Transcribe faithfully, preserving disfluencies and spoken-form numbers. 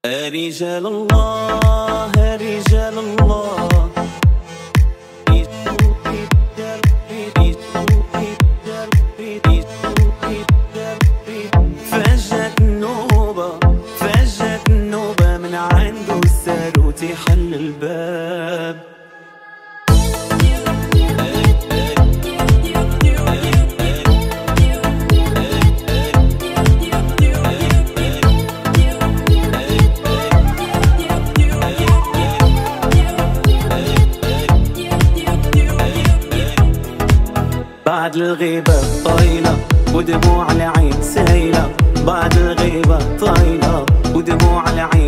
رجال الله رجال الله فجت النوبة فجت النوبة من عنده الساروت يحل الباب. بعد الغيبة طايلة ودموع العين سايلة، بعد الغيبة طايلة ودموع العين